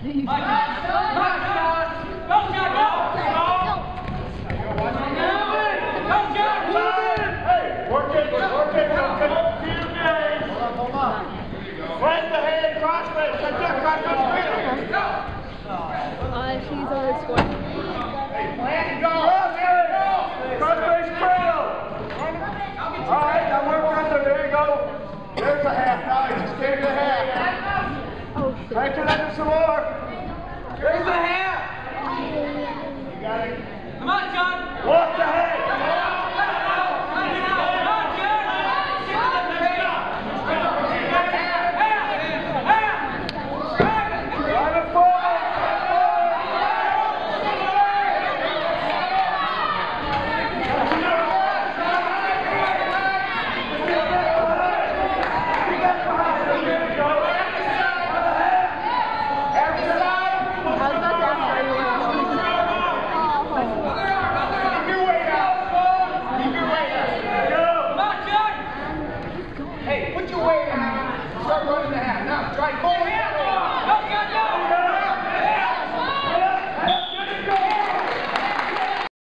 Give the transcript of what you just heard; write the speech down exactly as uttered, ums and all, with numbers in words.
Right to that some more. There's the hand. You got it. Come on, John. Walk the hand. Come on, John. Hey, put your weight on. Start running the half. Now, try